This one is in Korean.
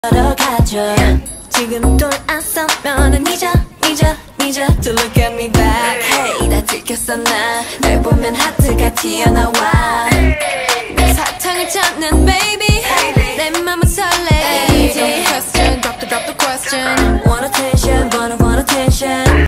걸어가죠. 지금 돌아서면은 잊어 to look at me back. Hey, 다 들켰어 날 보면 하트가 튀어나와. 내 사탕을 찾는 baby, 내 맘은 설레. Drop the question, drop the question.